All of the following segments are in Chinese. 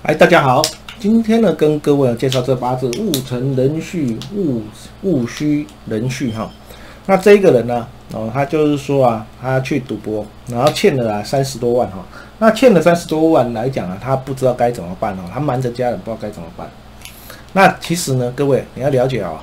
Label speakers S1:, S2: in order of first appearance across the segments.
S1: 嗨，大家好，今天呢跟各位介绍这八字戊辰壬戌戊戌壬戌哈。那这一个人呢，他就是说啊，他去赌博，然后欠了30多万哈。那欠了30多万来讲啊，他不知道该怎么办哦，他瞒着家人不知道该怎么办。那其实呢，各位你要了解哦，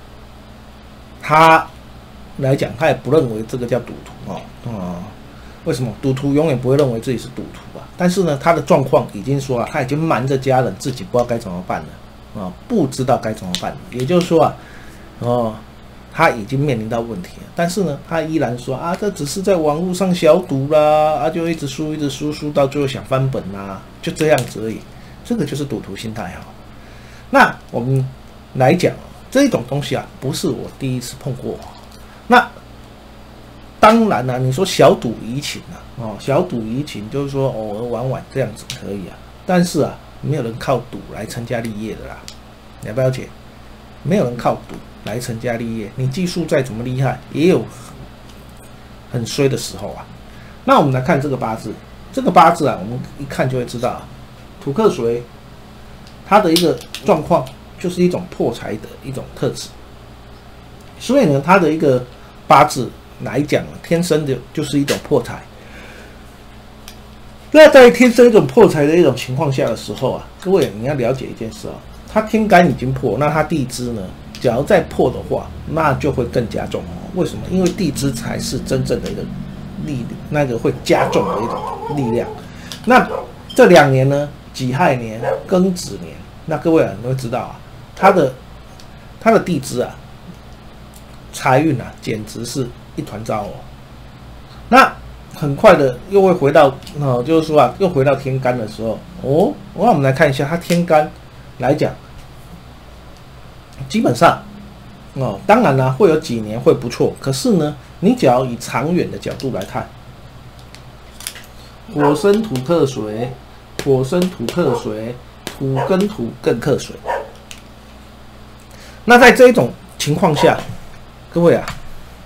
S1: 他来讲，他也不认为这个叫赌徒哦。为什么赌徒永远不会认为自己是赌徒啊？但是呢，他的状况已经说了，他已经瞒着家人，自己不知道该怎么办了啊，不知道该怎么办了。也就是说啊，他已经面临到问题了。但是呢，他依然说啊，这只是在网络上小赌啦，啊，就一直输到最后想翻本啦，就这样子而已。这个就是赌徒心态哈。那我们来讲这种东西啊，不是我第一次碰过。那当然啦，你说小赌怡情小赌怡情就是说偶尔玩玩这样子可以啊，但是啊，没有人靠赌来成家立业的啦，了不了解？没有人靠赌来成家立业，你技术再怎么厉害，也有很衰的时候啊。那我们来看这个八字，这个八字啊，我们一看就会知道，土克水，它的一个状况就是一种破财的一种特质，所以呢，它的一个八字来讲，天生的就是一种破财。那在天生一种破财的一种情况下的时候啊，各位你要了解一件事啊，它天干已经破，那它地支呢，假如再破的话，那就会更加重。为什么？因为地支才是真正的一个那个会加重的一种力量。那这2年呢，己亥年、庚子年，那各位你会知道啊，它的地支啊，财运啊，简直是一团糟哦。那很快的又会回到就是说啊，又回到天干的时候那我们来看一下它天干来讲，基本上当然啦，会有几年会不错，可是呢，你只要以长远的角度来看，火生土克水，火生土克水，土跟土更克水。那在这种情况下，各位啊，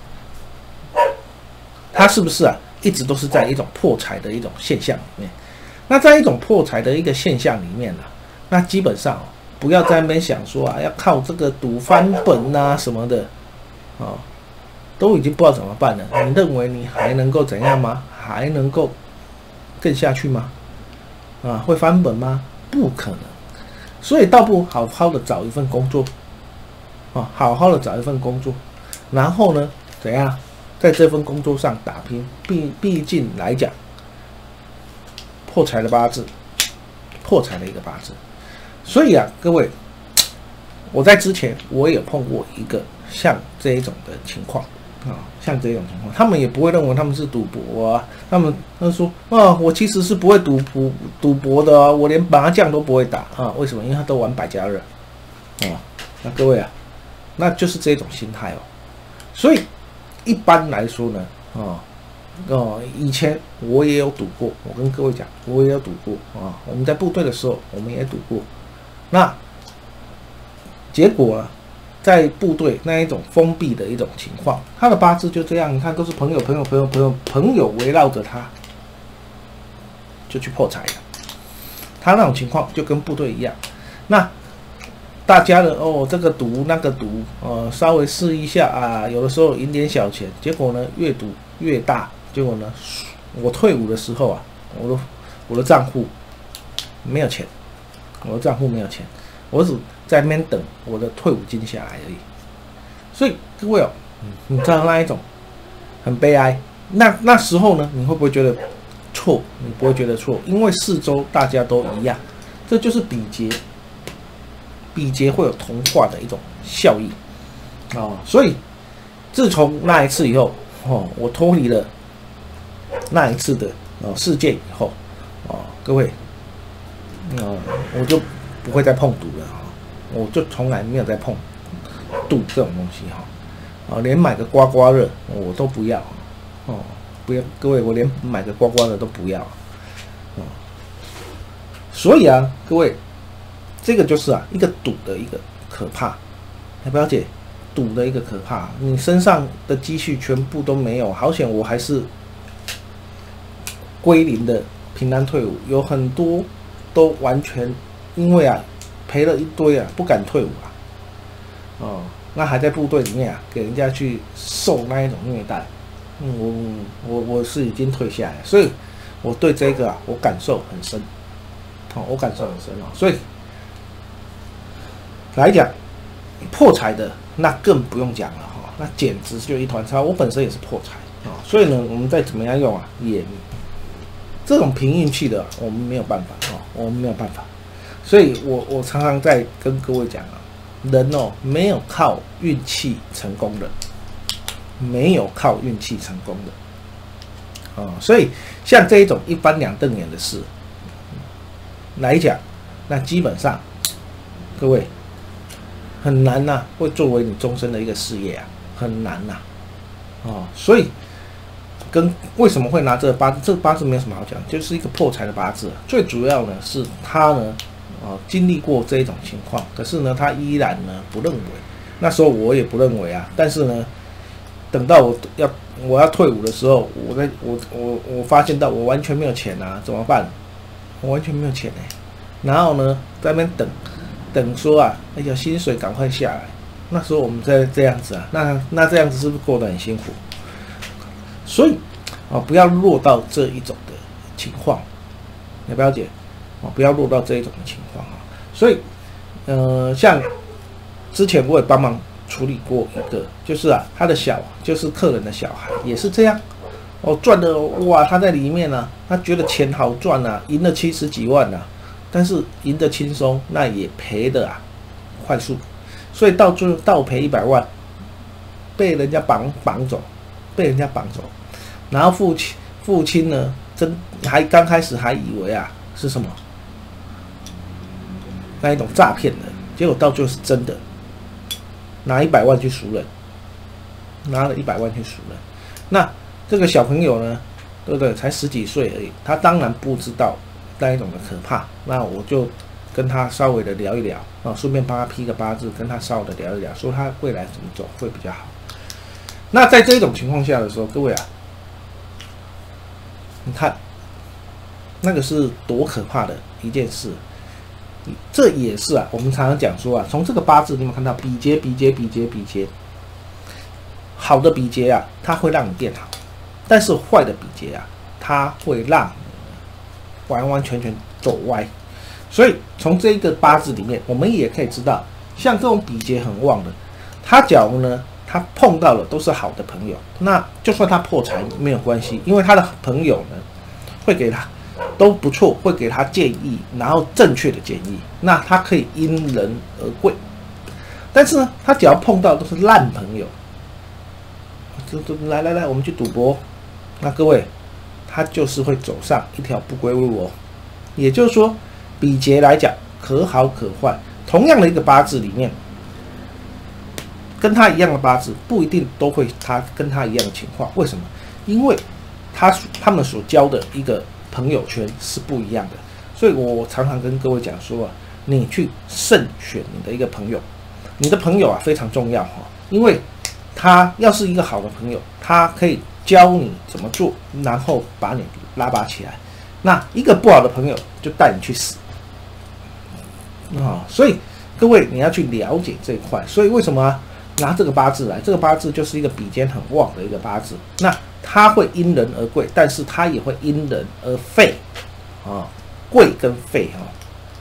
S1: 它是不是啊，一直都是在一种破财的一种现象里面？那在一种破财的一个现象里面呢，那基本上不要在那边想说啊，要靠这个赌翻本啊什么的都已经不知道怎么办了。你认为你还能够怎样吗？还能够更下去吗？会翻本吗？不可能。所以倒不好好的找一份工作好好的找一份工作，然后呢，怎样在这份工作上打拼？毕竟来讲，破财的八字，破财的一个八字。所以啊，各位，我在之前我也碰过一个像这一种的情况像这种情况，他们也不会认为他们是赌博啊，他说我其实是不会赌博的啊，我连麻将都不会打为什么？因为他都玩百家乐那各位啊，那就是这种心态所以一般来说呢以前我也有赌过，我跟各位讲，我也有赌过我们在部队的时候，我们也赌过。那结果啊，在部队那一种封闭的一种情况，他的八字就这样，你看都是朋友围绕着他，就去破财了。他那种情况就跟部队一样，那大家的这个赌那个赌稍微试一下啊，有的时候赢点小钱，结果呢越赌越大，结果呢我退伍的时候啊，我的账户没有钱。我只在那边等我的退伍金下来而已。所以各位你知道那一种很悲哀。那时候呢，你会不会觉得错？你不会觉得错，因为四周大家都一样，这就是比劫会有同化的一种效益所以自从那一次以后我脱离了那一次的事件以后各位我就不会再碰赌了我就从来没有再碰赌这种东西连买个刮刮乐我都不要不要，各位，我连买个刮刮乐都不要所以啊，各位，这个就是一个赌的一个可怕，了不了解？赌的一个可怕，你身上的积蓄全部都没有，好险我还是归零的平安退伍，有很多都完全因为啊赔了一堆啊，不敢退伍啊，哦，那还在部队里面啊，给人家去受那一种虐待，我是已经退下来，所以我对这个啊，我感受很深，哦，我感受很深哦，所以来讲破财的那更不用讲了哈，那简直就一团糟。我本身也是破财啊，所以呢，我们再怎么样用啊，也这种凭运气的，我们没有办法啊，我们没有办法。所以我常常在跟各位讲啊，人哦没有靠运气成功的，没有靠运气成功的啊。所以像这一种一翻两瞪眼的事来讲，那基本上各位很难呐，会作为你终身的一个事业啊，很难呐，哦，所以为什么会拿这个八字？这个八字没有什么好讲，就是一个破财的八字。最主要呢是他呢，经历过这一种情况，可是呢他依然呢不认为，那时候我也不认为啊，但是呢，等到我要退伍的时候，我发现到我完全没有钱啊，怎么办？我完全没有钱哎，然后呢在那边等说啊，哎呀薪水赶快下来。那时候我们在这样子啊，那这样子是不是过得很辛苦？所以不要落到这一种的情况，了不了解？不要落到这一种的情况啊。所以像之前我也帮忙处理过一个，就是啊，就是客人的小孩也是这样，赚的哇，他在里面啊，他觉得钱好赚啊，赢了70几万啊，但是赢得轻松，那也赔的啊，快速，所以到最后倒赔100万，被人家绑走，然后父亲呢，刚开始还以为啊是什么那一种诈骗的，结果到最后是真的，拿100万去赎人，拿了100万去赎人。那这个小朋友呢，对不对？才10几岁而已，他当然不知道那一种的可怕。那我就跟他稍微的聊一聊啊，顺便帮他批个八字，跟他稍微的聊一聊，说他未来怎么走会比较好。那在这种情况下的时候，各位啊，你看那个是多可怕的一件事。这也是啊，我们常常讲说啊，从这个八字你有没有看到比劫，好的比劫啊，它会让你变好，但是坏的比劫啊，它会让你完完全全走歪。所以从这个八字里面，我们也可以知道，像这种比劫很旺的，他假如呢，他碰到了都是好的朋友，那就算他破财没有关系，因为他的朋友呢会给他都不错，会给他建议，然后正确的建议，那他可以因人而贵。但是呢，他只要碰到都是烂朋友，来，我们去赌博，那各位，他就是会走上一条不归路哦。也就是说，比劫来讲，可好可坏。同样的一个八字里面，跟他一样的八字不一定都会跟他一样的情况。为什么？因为他们所交的一个朋友圈是不一样的。所以我常常跟各位讲说啊，你去慎选你的一个朋友，你的朋友啊非常重要哈，因为他要是一个好的朋友，他可以教你怎么做，然后把你拉拔起来。那一个不好的朋友就带你去死啊！所以各位你要去了解这一块。所以为什么拿这个八字来？这个八字就是一个比肩很旺的一个八字。那它会因人而贵，但是它也会因人而废啊，贵跟废啊。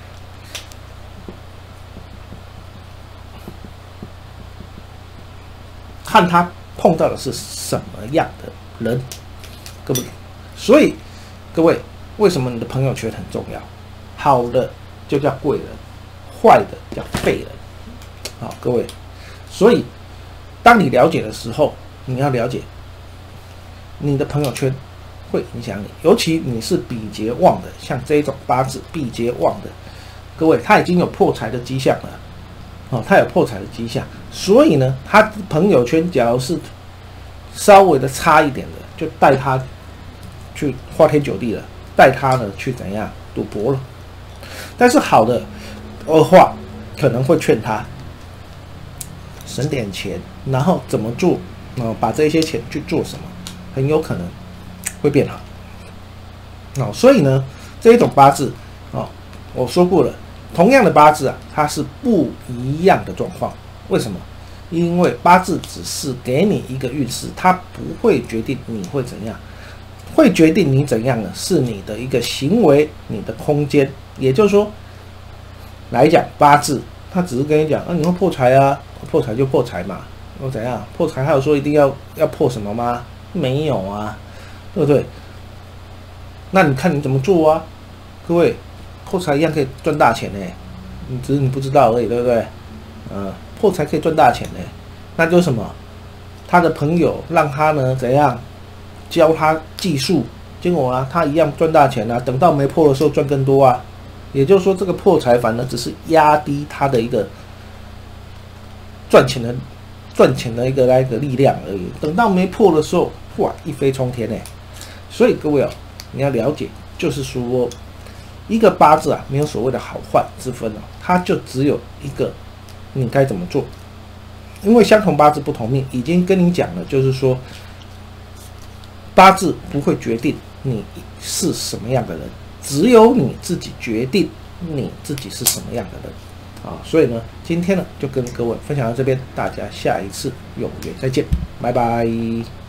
S1: 看他碰到的是什么样的人，各位。所以各位，为什么你的朋友圈很重要？好的就叫贵人，坏的叫废人。好，各位，所以当你了解的时候，你要了解你的朋友圈会影响你，尤其你是比劫旺的，像这种八字比劫旺的，各位他已经有破财的迹象了，他有破财的迹象，所以呢，他朋友圈假如是稍微的差一点的，就带他去花天酒地了，带他呢去怎样赌博了。但是好的话，可能会劝他省点钱，然后怎么做，把这些钱去做什么，很有可能会变好。所以呢，这一种八字我说过了， 同样的八字啊，它是不一样的状况。为什么？因为八字只是给你一个运势，它不会决定你会怎样。会决定你怎样的是你的一个行为，你的空间。也就是说，来讲八字，它只是跟你讲啊，你会破财啊，破财就破财嘛，又怎样？破财还有说一定要破什么吗？没有啊，对不对？那你看你怎么做啊？各位，破财一样可以赚大钱呢，只是你不知道而已，对不对？破财可以赚大钱呢，那就是什么？他的朋友让他呢怎样教他技术，结果啊，他一样赚大钱啊。等到没破的时候赚更多啊。也就是说，这个破财反而只是压低他的一个赚钱的一个力量而已。等到没破的时候，哇，一飞冲天呢。所以各位哦，你要了解，就是说一个八字啊，没有所谓的好坏之分哦，它就只有一个你该怎么做。因为相同八字不同命，已经跟你讲了，就是说八字不会决定你是什么样的人，只有你自己决定你自己是什么样的人啊。所以呢，今天呢就跟各位分享到这边，大家下一次有缘再见，拜拜。